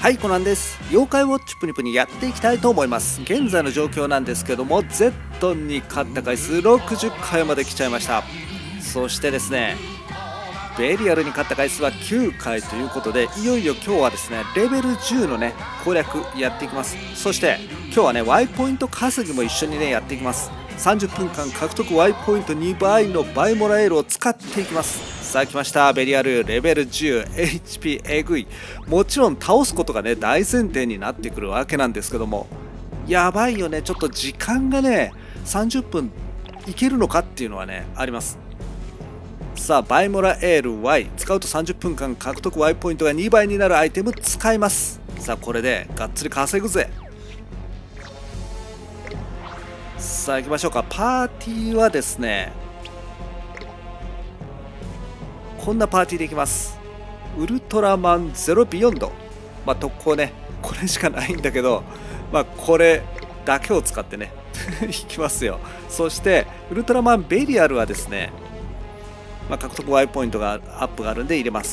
はい、コナンです。妖怪ウォッチプニプニやっていきたいと思います。現在の状況なんですけども、ゼットンに勝った回数60回まで来ちゃいました。そしてですね、ベリアルに勝った回数は9回ということで、いよいよ今日はですね、レベル10のね、攻略やっていきます。そして今日はね、Y ポイント稼ぎも一緒にね、やっていきます。30分間獲得 Y ポイント2倍のバイモラエールを使っていきます。さあ来ました、ベリアルレベル 10HP えぐい。もちろん倒すことがね大前提になってくるわけなんですけども、やばいよね。ちょっと時間がね30分いけるのかっていうのはねあります。さあバイモラエール Y 使うと30分間獲得 Y ポイントが2倍になるアイテム使います。さあこれでがっつり稼ぐぜ。さあ行きましょうか。パーティーはですね、こんなパーティーでいきます。ウルトラマンゼロビヨンド、特攻ね、これしかないんだけど、これだけを使ってねいきますよ。そしてウルトラマンベリアルはですね、獲得 Y ポイントがアップがあるんで入れます。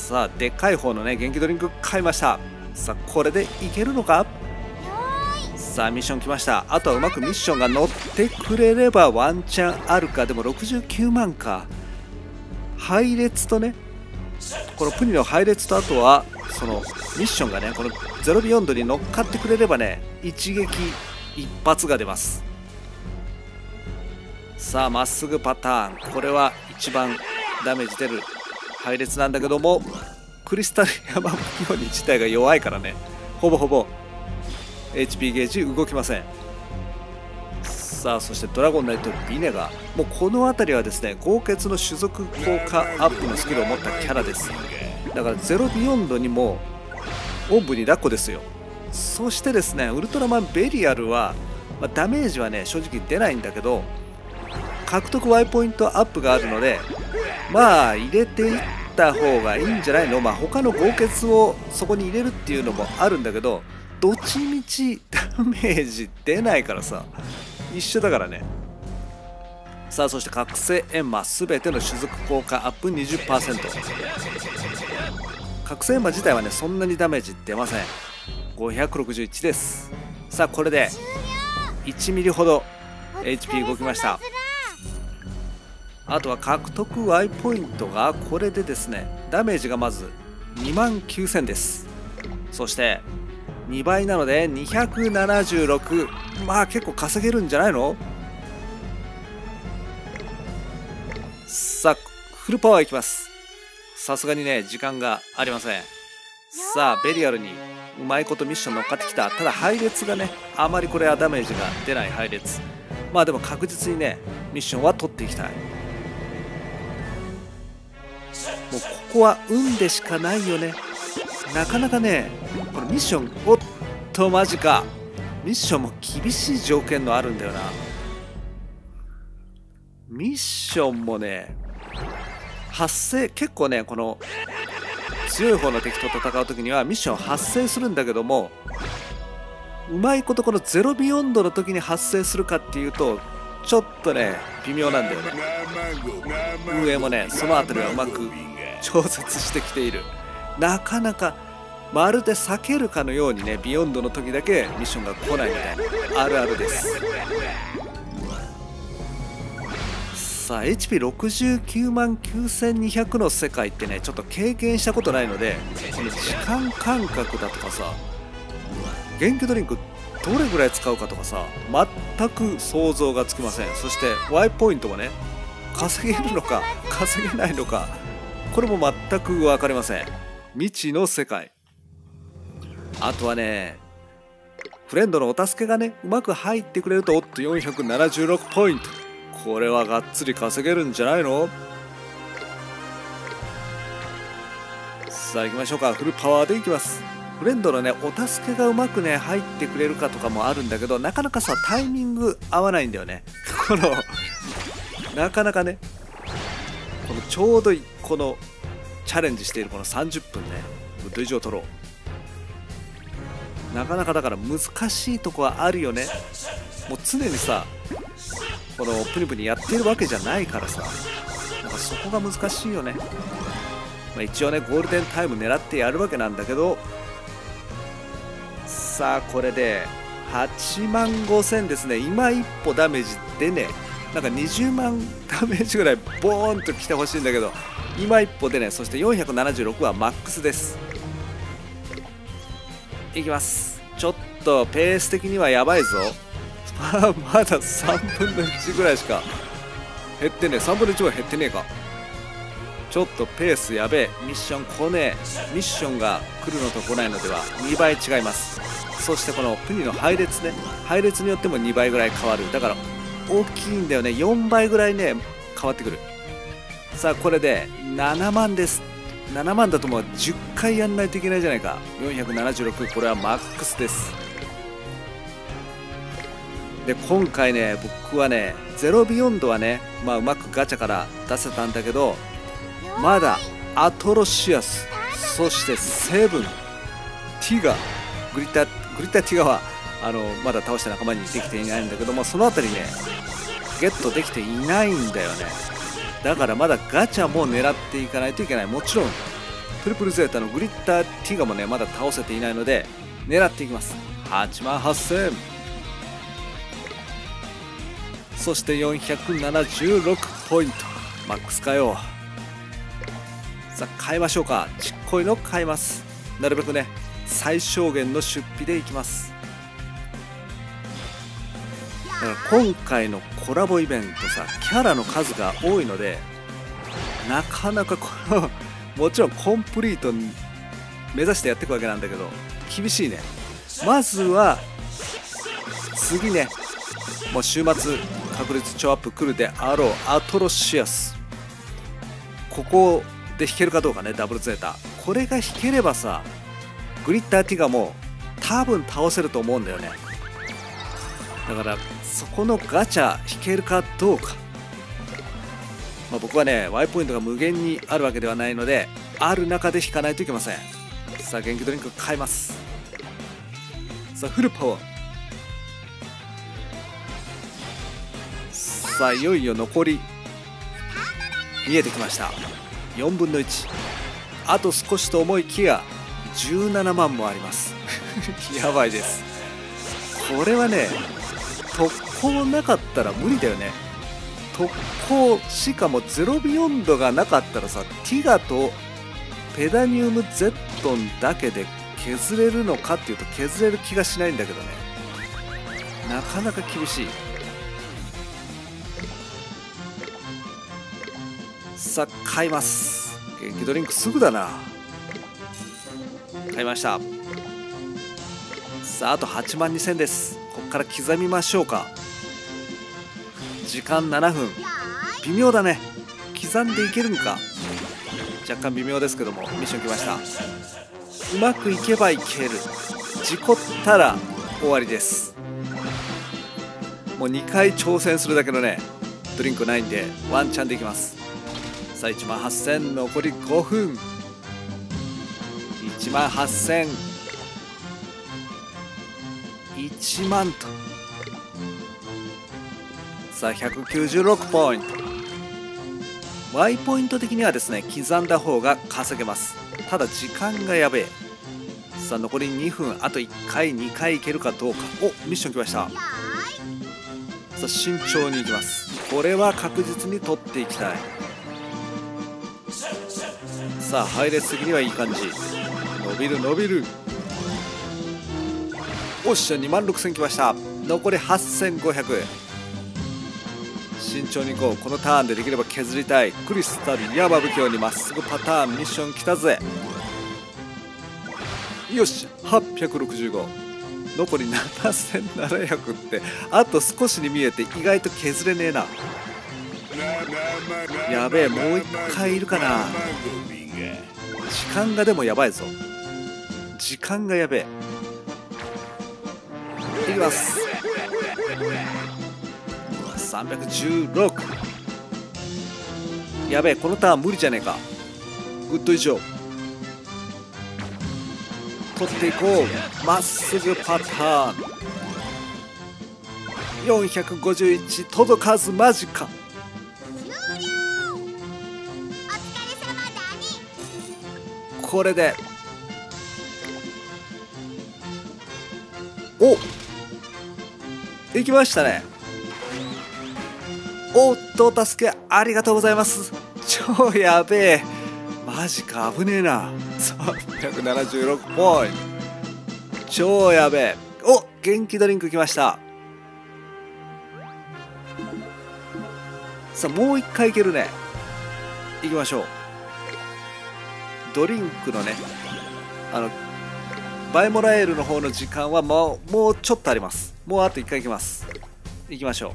さあでっかい方のね元気ドリンク買いました。さあこれでいけるのか。さあミッション来ました。あとはうまくミッションが乗ってくれればワンチャンあるか。でも69万か。配列とね、このプニの配列と、あとはそのミッションがねこのゼロビヨンドに乗っかってくれればね一撃一発が出ます。さあまっすぐパターン、これは一番ダメージ出る配列なんだけども、クリスタル山吹鬼自体が弱いからね、ほぼほぼ HP ゲージ動きません。さあそしてドラゴンナイトビネガー、もうこの辺りはですね豪傑の種族効果アップのスキルを持ったキャラです。だからゼロビヨンドにもおんぶに抱っこですよ。そしてですねウルトラマンベリアルは、ダメージはね正直出ないんだけど獲得 Y ポイントアップがあるので、入れていった方がいいんじゃないの。他の豪傑をそこに入れるっていうのもあるんだけど、どっちみちダメージ出ないからさ、一緒だからね。さあそして覚醒閻魔すべての種族効果アップ 20%。 覚醒閻魔自体はねそんなにダメージ出ません。561です。さあこれで1ミリほど HP 動きました。あとは獲得 Y ポイントがこれでですね、ダメージがまず29000です。そして2倍なので276。結構稼げるんじゃないの。さあフルパワーいきます。さすがにね時間がありません。さあベリアルにうまいことミッション乗っかってきた。ただ配列がねあまりこれはダメージが出ない配列。でも確実にねミッションは取っていきたい。もうここは運でしかないよね。なかなかねこのミッション、おっとマジか、ミッションも厳しい条件のあるんだよな。ミッションもね発生、結構ねこの強い方の敵と戦う時にはミッション発生するんだけども、うまいことこのゼロビヨンドの時に発生するかっていうとちょっとね微妙なんだよね。運営もねその辺りはうまく調節してきている。なかなかまるで避けるかのようにねビヨンドの時だけミッションが来ないみたいなあるあるです。さあ HP69 万9200の世界ってねちょっと経験したことないので、この時間感覚だとかさ、元気ドリンクどれぐらい使うかとかさ全く想像がつきません。そして Y ポイントもね稼げるのか稼げないのか、これも全く分かりません。未知の世界。あとはねフレンドのお助けがねうまく入ってくれると、おっと476ポイント、これはがっつり稼げるんじゃないの。さあ行きましょうか。フルパワーでいきます。フレンドのねお助けがうまくね入ってくれるかとかもあるんだけど、なかなかさタイミング合わないんだよねこのなかなかねこのちょうどこのチャレンジしているこの30分ねウッド以上取ろう。なかなかだから難しいとこはあるよね。もう常にさこのプニプニやってるわけじゃないからさ、そこが難しいよね。一応ねゴールデンタイム狙ってやるわけなんだけど、 さあこれで8万5000ですね。今一歩ダメージ出ねえ。なんか20万ダメージぐらいボーンと来てほしいんだけど、今一歩出ねえ。そして476はマックスです。いきます。ちょっとペース的にはやばいぞ。まだ3分の1ぐらいしか減ってねえ。3分の1は減ってねえか。ちょっとペースやべえ。ミッション来ねえ。ミッションが来るのと来ないのでは2倍違います。そしてこの国の配列ね、配列によっても2倍ぐらい変わる。だから大きいんだよね。4倍ぐらいね変わってくる。さあこれで7万です。7万だともう10回やんないといけないじゃないか。476、これはマックスです。で今回ね、僕はねゼロビヨンドはね、うまくガチャから出せたんだけど、まだアトロシアス、そしてセブン、ティガ、グリタティガはまだ倒した仲間にできていないんだけども、その辺りねゲットできていないんだよね。だからまだガチャも狙っていかないといけない。もちろんトリプルゼータのグリッターティガもねまだ倒せていないので狙っていきます。8万8000、そして476ポイントマックスかよ。さあ変えましょうか。ちっこいの変えます。なるべくね最小限の出費でいきます。だから今回のコラボイベントさ、キャラの数が多いのでなかなかもちろんコンプリート目指してやっていくわけなんだけど厳しいね。まずは次ね、もう週末確率超アップ来るであろうアトロシアス、ここで引けるかどうかね。ダブルゼータこれが引ければさ、グリッターティガも多分倒せると思うんだよね。だからそこのガチャ引けるかどうか、僕はね Y ポイントが無限にあるわけではないので、ある中で引かないといけません。さあ元気ドリンク買います。さあフルパワー。さあいよいよ残り見えてきました。4分の1、あと少しと思いきや17万もありますやばいです。これはね特攻なかったら無理だよね。特攻しかもゼロビヨンドがなかったらさ、ティガとペダニウムゼットンだけで削れるのかっていうと削れる気がしないんだけどね。なかなか厳しい。さあ買います。元気ドリンクすぐだな。買いました。さああと8万2000です。ここから刻みましょうか。時間7分、微妙だね。刻んでいけるんか。若干微妙ですけども、ミッション来ました。うまくいけばいける。事故ったら終わりです。もう2回挑戦するだけのねドリンクないんでワンチャンでいきます。さあ1万8000、残り5分。1万8000、1万と、さあ196ポイント。 Y ポイント的にはですね刻んだ方が稼げます。ただ時間がやべえ。さあ残り2分、あと1回2回いけるかどうか。お、ミッション来ました。さあ慎重にいきます。これは確実に取っていきたい。さあ配列的にはいい感じ。伸びる伸びる。おっしゃ、2万6000来ました。残り8500。慎重にいこう。このターンでできれば削りたい。クリスタルヤマ武器にまっすぐパターン。ミッション来たぜ。よし865。残り7700って、あと少しに見えて意外と削れねえな。やべえ、もう一回いるかな。時間がでもやばいぞ。時間がやべえ。いきます。316。やべえ、このターン無理じゃねえか。グッド以上取っていこう。まっすぐパターン。451届かず。マジか。これでお、行きましたね。おっと、助けありがとうございます。超やべえ、マジか、危ねえな。376ポイント、超やべえ。お、元気ドリンク来ました。さあ、もう一回いけるね。行きましょう。ドリンクのね、バイモラエールの方の時間はもうちょっとあります。もうあと1回いきます。行きましょ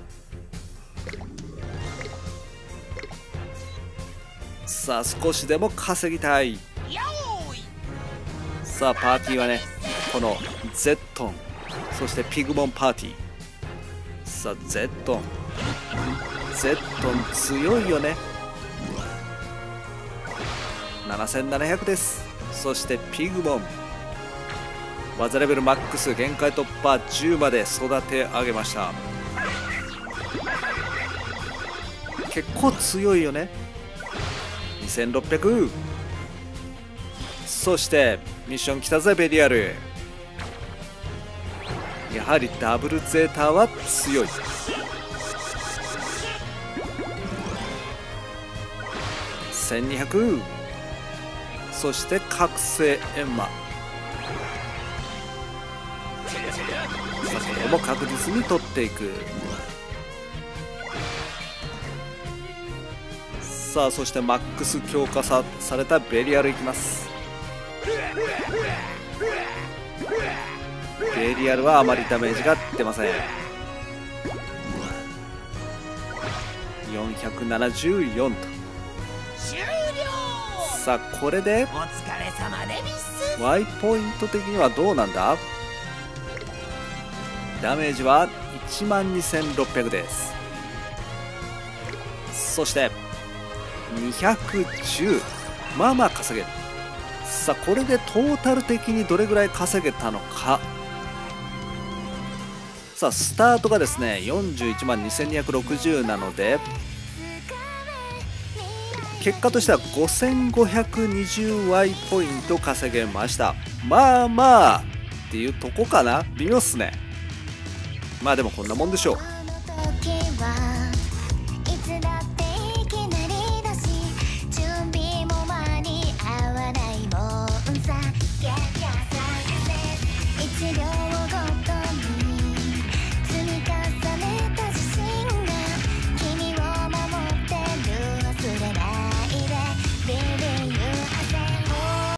う。さあ、少しでも稼ぎたい。さあ、パーティーはね、このゼットン、そしてピグモンパーティー。さあ、ゼットン強いよね。7700です。そしてピグモン、技レベルマックス限界突破10まで育て上げました。結構強いよね。2600。そしてミッション来たぜベリアル。やはりダブルゼータは強い。1200。そして覚醒エンマ。ここも確実に取っていく。さあ、そしてマックス強化されたベリアルいきます。ベリアルはあまりダメージが出ません。474と。さあ、これで Y ポイント的にはどうなんだ。ダメージは12600です。そして210、まあまあ稼げる。さあ、これでトータル的にどれぐらい稼げたのか。さあ、スタートがですね41万2260なので、結果としては 5520Y ポイント稼げました。まあまあっていうとこかな。微妙っすね。まあでもこんなもんでしょう。